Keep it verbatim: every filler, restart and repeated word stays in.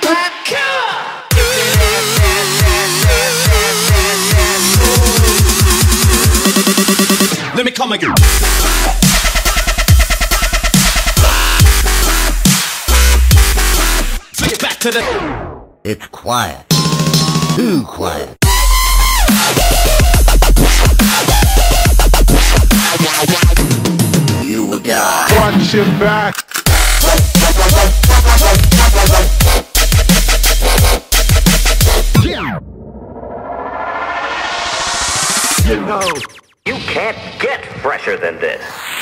Let me come again. Take it back to the. It's quiet. Too quiet. You will die. Watch your back. You know, you can't get fresher than this.